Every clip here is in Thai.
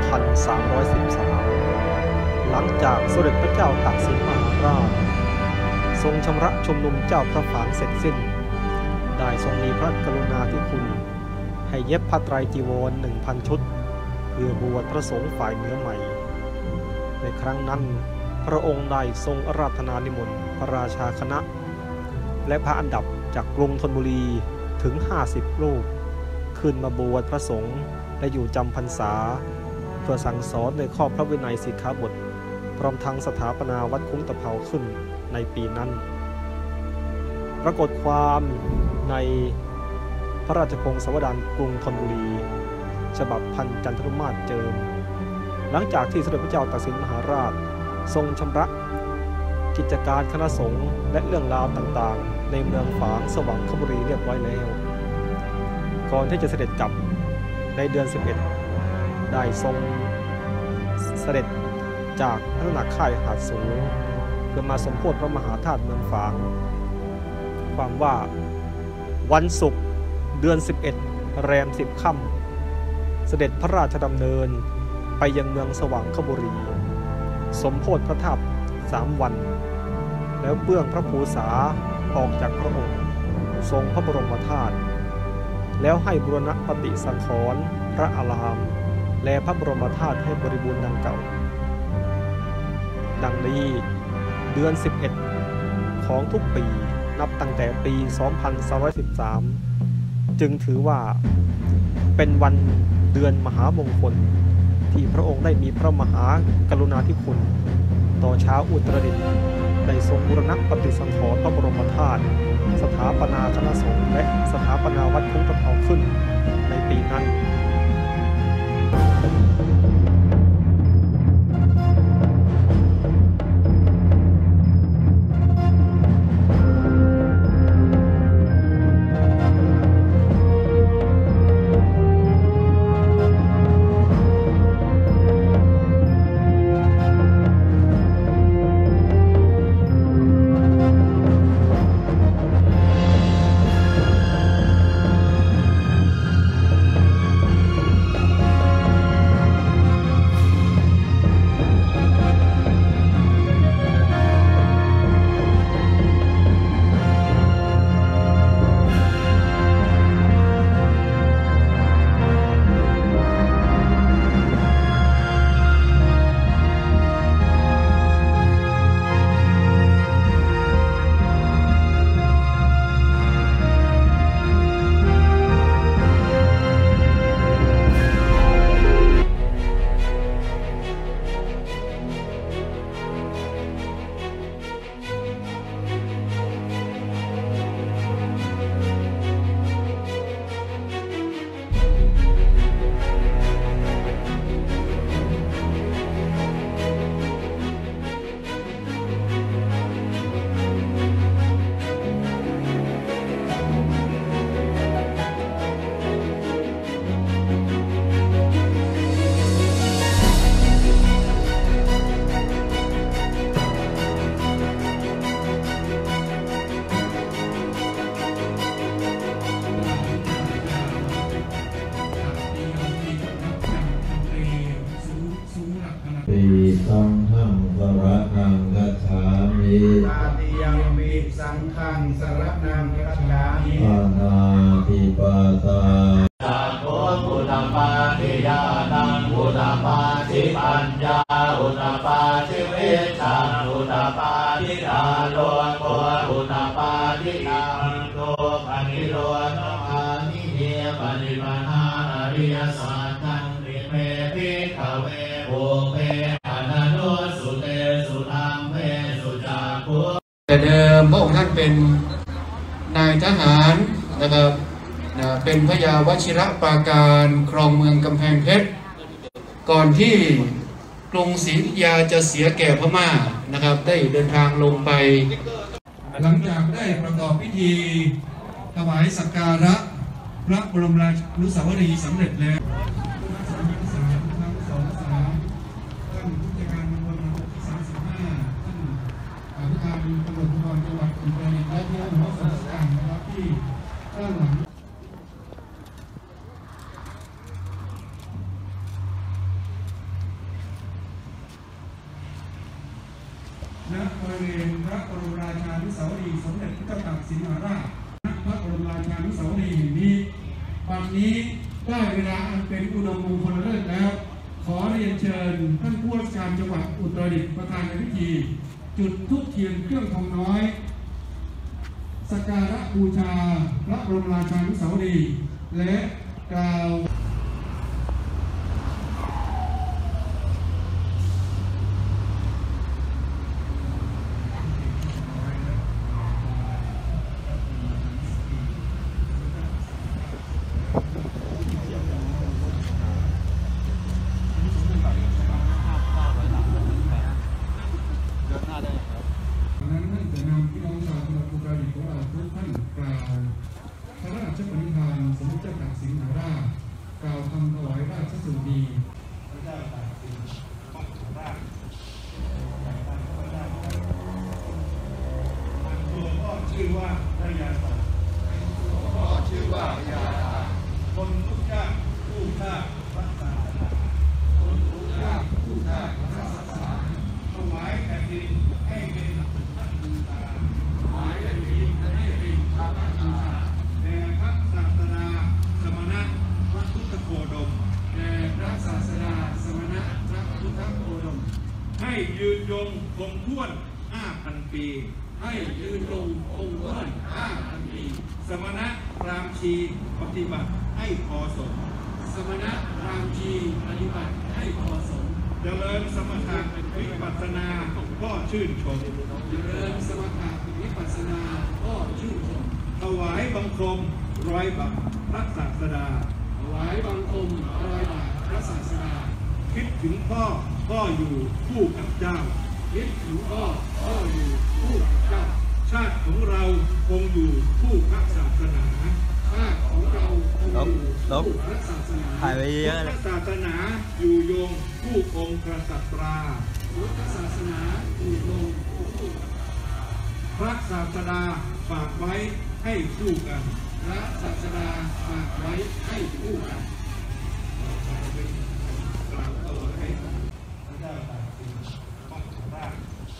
หลังจากสมเด็จพระเจ้าตากสินมหาราชทรงชำระชุมนุมเจ้าพระฝางเสร็จสิ้นได้ทรงมีพระกรุณาธิคุณให้เย็บผ้าไตรจีวร 1,000 ชุดเพื่อบวชพระสงฆ์ฝ่ายเหนือใหม่ในครั้งนั้นพระองค์ได้ทรงอาราธนานิมนต์พระราชาคณะและพระอันดับจากกรุงธนบุรีถึง50 รูปขึ้นมาบวชพระสงฆ์และอยู่จำพรรษาเพื่อสั่งสอนในข้อพระวินัยสิกขาบทพร้อมทั้งสถาปนาวัดคุ้งตะเภาขึ้นในปีนั้นปรากฏความในพระราชพงศาวดารกรุงธนบุรีฉบับพันจันทรุมาตรเจิมหลังจากที่สมเด็จพระเจ้าตากสินมหาราชทรงชำระกิจการคณะสงฆ์และเรื่องราวต่างๆในเมืองฝางสว่างคบุรีเรียบร้อยแล้วก่อนที่จะเสด็จกลับในเดือน 11ได้ทรงเสด็จจากพระตำหนักค่ายหาดสูงเพื่อมาสมโภชพระมหาธาตุเมืองฝางความว่าวันศุกร์เดือน 11 แรม 10 ค่ำเสด็จพระราชดำเนินไปยังเมืองสว่างคบุรีสมโภชพระธาตุ3 วันแล้วเบื้องพระภูษาออกจากพระองค์ทรงพระบรมธาตุแล้วให้บูรณปฏิสังขรณ์พระอารามและพระบรมธาตุให้บริบูรณ์ดังเก่าดังนี้เดือน 11 ของทุกปีนับตั้งแต่ปี 2313 จึงถือว่าเป็นวันเดือนมหามงคลที่พระองค์ได้มีพระมหากรุณาธิคุณต่อชาวอุตรดิตถ์ได้ทรงบูรณะปฏิสังขรณ์พระบรมธาตุสถาปนาคณะสงฆ์และสถาปนาวัดคุ้งตะเภาขึ้นในปีนั้นสังฆังสรณังคัจฉามิตาติยังมิสังฆังสรณังคัจฉามิปานาติปาตาสัพพุพุทธปาทิยานังพุทธปาทิปัญญาพุทธปาทิวิชังพุทธปาทิดาโลโกพุทธปาทิยังโตปณิโรธอานิเยปริปันหาอริยสัจจังติเมพิขเวโอเปอนันโนสุเตสุธรรมเวสุจักขุแต่เดิมพระองค์ท่านเป็นนายทหารนะครับเป็นพระยาวชิรปราการครองเมืองกำแพงเพชรก่อนที่กรุงศรีอยุธยาจะเสียแก่พม่านะครับได้เดินทางลงไปหลังจากได้ประกอบพิธีถวายสักการะพระบรมราชานุสาวรีย์สำเร็จแล้วตำรวจภูธรจังหวัดอุตรดิตถ์และที่หัวส่วนราชการนะครับที่ด้านหลังวณพระบรมราชานุสาวรีย์สมเด็จพระเจ้าตากสินมหาราชณพระบรมราชานุสาวรีย์แห่งนี้บัดนี้ได้เวลาอันเป็นอุดมมงคลฤกษ์แล้วขอเรียนเชิญท่านผู้ว่าราชการจังหวัดอุตรดิตถ์ประธานในพิธีจุดธูปเทียนเครื่องทองน้อยสักการะบูชาพระบรมราชานุสาวรีย์และกล่าวนั้นท่านจะนำพี่น้องชาวจังหวัดอุตรดิตถ์ของเราทุกท่านกล่าวพระราชปณิธานสมเด็จเจ้าตากสินมหาราชกล่าวคำถวายราชสุดีพระเจ้าตากสินมหาราชตัวพ่อชื่อว่าพระยาตากพ่อชื่อว่าพระยาตากคนทุกชาติผู้ชาติรักษาคนทุกชาติผู้ชาติรักษาถวายแผ่นดินให้เป็นพระบูชาถวายแผ่นดินให้เป็นพระบูชาแด่พระศาสดาสมณะพระพุทธโคดมแด่พระศาสดาสมณะพระพุทธโคดมให้ยืนยงคงท้วน 5,000 ปีให้ยืนยงคงท้วน 5,000 ปีสมณะพราหมณ์ชีปฏิบัติให้พอสมสมณะพราหมณ์ชีปฏิบัติให้พอสมเจริญสมถะวิปัสสนาก็ชื่นชมเจริญสมถะวิปัสสนาก็ชื่นชมถวายบังคม100 บาทพระศาสดาถวายบังคม100 บาทพระศาสดาคิดถึงพ่ออยู่คู่กับเจ้าคิดถึงพ่ออยู่คู่กับเจ้าชาติของเราคงอยู่คู่พระศาสนาชาติของเราคงอยู่คู่พระศาสนาถ่ายไว้เยอะเลยพระศาสนาอยู่ยงคู่องค์กษัตริย์พุทธศาสนาอยู่ยงคู่พระศาสดาฝากไว้ให้คู่กันพระศาสดาฝากไว้ให้คู่กันกล่าวถวายพระเจ้าตากสินมหาราช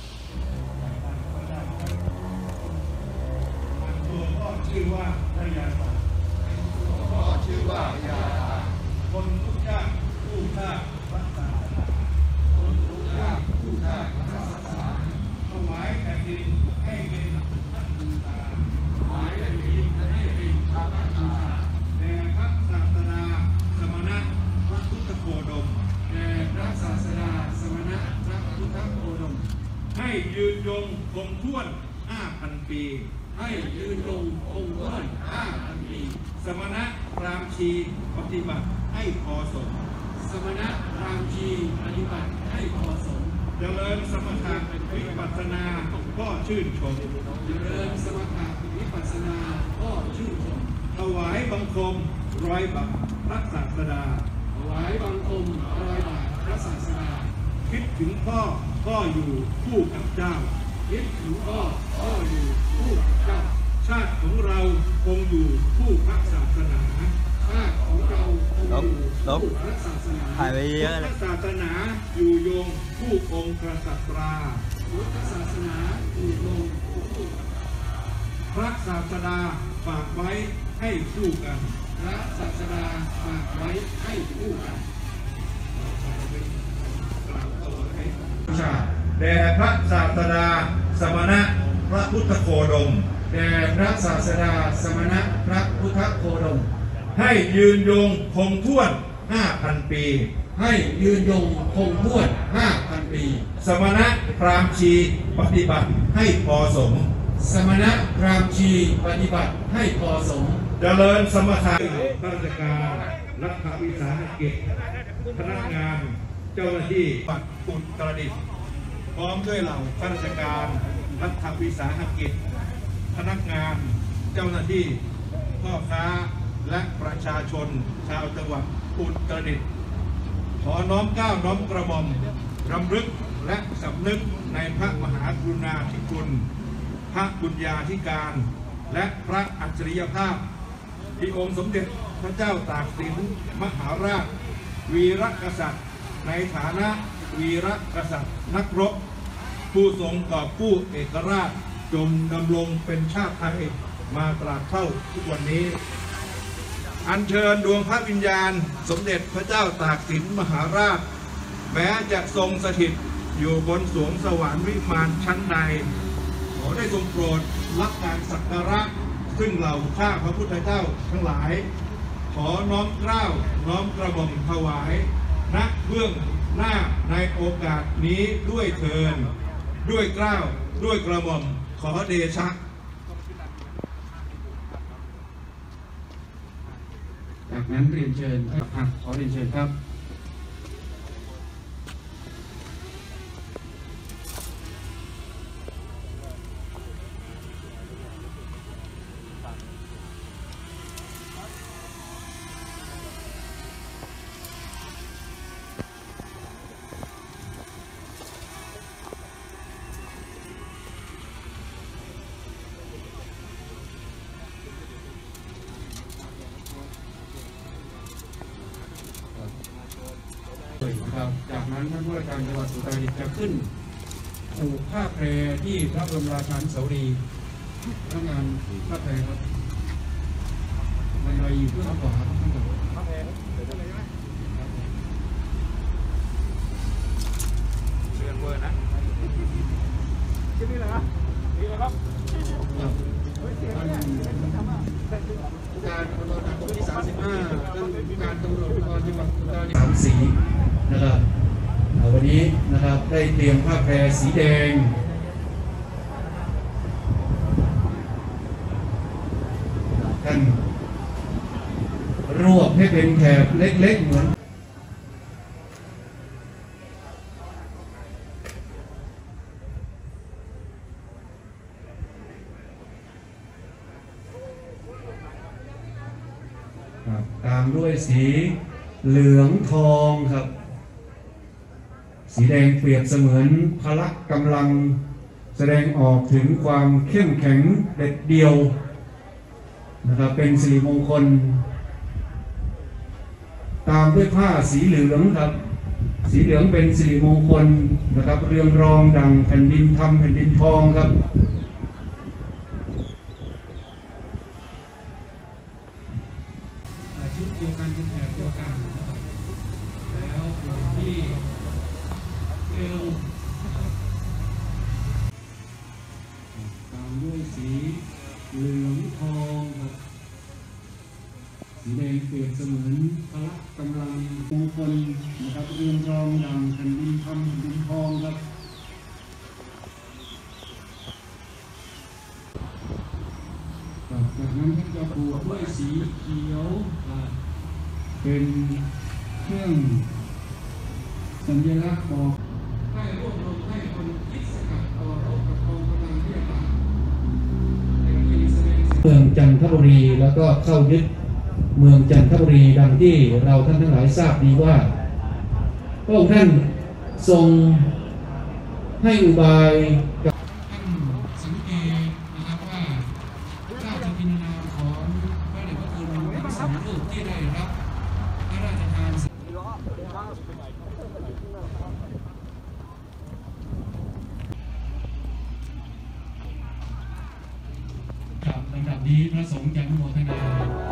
ตัวพ่อชื่อว่าพระยาตากพ่อชื่อว่าพระยาตากคนทุกชาติผู้ชาติรักษาคนทุกชาติผู้ชาติรักษาถวายแผ่นดินให้เป็นพระบูชาถวายแผ่นดินให้เป็นพระบูชาแด่พระศาสดาสมณะพระพุทธโคดมแด่พระศาสดาสมณะพระพุทธโคดมให้ยืนยงคงท้วน 5,000 ปีให้ยืนยงคงท้วน 5,000 ปีสมณะพราหมณ์ชีปฏิบัติให้พอสมสมณะพราหมณ์ชีปฏิบัติให้พอสมเจริญสมถะวิปัสสนาก็ชื่นชมเจริญสมถะวิปัสสนาก็ชื่นชมถวายบังคม100 บาทพระศาสดาถวายบังคม100 บาทพระศาสดาคิดถึงพ่ออยู่คู่กับเจ้าคิดถึงพ่ออยู่คู่กับเจ้าชาติของเราคงอยู่คู่พระศาสนาชาติของเราคงอยู่คู่พระศาสนาถ่ายไว้เยอะเลยพุทธศาสนาอยู่ยงคู่องค์กษัตริย์พุทธศาสนาอยู่ยงคู่พระศาสดาฝากไว้ให้คู่กันพระศาสดาฝากไว้ให้คู่กันแด่พระศาสดาสมณะพระพุทธโคดมแด่พระศาสดาสมณะพระพุทธโคดมให้ยืนยงคงท้วน 5,000 ปีให้ยืนยงคงท้วน 5,000 ปีสมณะพราหมณ์ชีปฏิบัติให้พอสมสมณะพราหมณ์ชีปฏิบัติให้พอสมเจริญสมถะข้าราชการรัฐวิสาหกิจพนักงานเจ้าหน้าที่ปัดอุตรดิตถ์พร้อมด้วยเหล่าข้าราชการรัฐวิสาหกิจพนักงานเจ้าหน้าที่พ่อค้าและประชาชนชาวจังหวัดอุตรดิตถ์ขอน้อมเกล้าน้อมกระหม่อมรำลึกและสำนึกในพระมหากรุณาธิคุณพระบุญญาธิการและพระอัจฉริยภาพที่องค์สมเด็จพระเจ้าตากสินมหาราชวีรกษัตริย์ในฐานะวีรกษัตริย์นักรบผู้ทรงกอบกู้เอกราชจงดำรงเป็นชาติไทยมาตราบเท่าทุกวันนี้ อัญเชิญดวงพระวิญญาณสมเด็จพระเจ้าตากสินมหาราชแม้จะทรงสถิตอยู่บนสวงสวรรค์วิมานชั้นใดขอได้ทรงโปรดรับการสักการะซึ่งเหล่าข้าพระพุทธเจ้าทั้งหลายขอน้อมเกล้าน้อมกระหม่อมถวายณเบื้องหน้าในโอกาสนี้ด้วยเทินด้วยเกล้าด้วยกระหม่อมขอเดชะจากนั้นเรียนเชิญขอเรียนเชิญครับ จากนั้นท่านผู้ว่าการจังหวัดอุตรดิตถ์จะขึ้นผูกผ้าแพรที่พระบรมราชานุสาวรีย์พนักงานผ้าแพรครับบันไดอยู่เพื่อขวาข้างบนผ้าแพรเชิญเบอร์นะที่นี่เหรอนี่เหรอครับการตำรวจทางที่35การตำรวจภูธรจังหวัดอุตรดิตถ์3 สีนะครับวันนี้นะครับได้เตรียมผ้าแพรสีแดงท่านรวบให้เป็นแถบเล็กๆเหมือนตามด้วยสีเหลืองทองครับสีแดงเปรียบเสมือนพละกำลังแสดงออกถึงความเข้มแข็งเด็ดเดี่ยวนะครับเป็นสิริมงคลตามด้วยผ้าสีเหลืองครับสีเหลืองเป็นสิริมงคลนะครับเรืองรองดังแผ่นดินธรรมแผ่นดินทองครับชุดเดียวกันเป็นแถบเดียวกันแล้วที่เอวตามด้วยสีเหลืองทองครับสีแดงเปรียบเสมือนพละกำลังมงคลนะครับเรืองรองดังแผ่นดินธรรมแผ่นดินทองครับจากนั้นท่านจะผูกด้วยสีเขียวเป็นเครื่องสัญลักษณ์บอกให้รวบรวมให้คนคิดสกัดเอาโรคกับกองกำลังที่ต่างเมืองจันทบุรีแล้วก็เข้ายึดเมืองจันทบุรีดังที่เราท่านทั้งหลายทราบดีว่าพระองค์ท่านทรงให้อุบายกับท่านสังเกตนะครับว่าเจ้าจะพิจารณาของพระเดชพระคุณทั้งสองรูปที่ได้รับพระราชทานครับลำดับนี้พระสงฆ์จะอนุโมทนา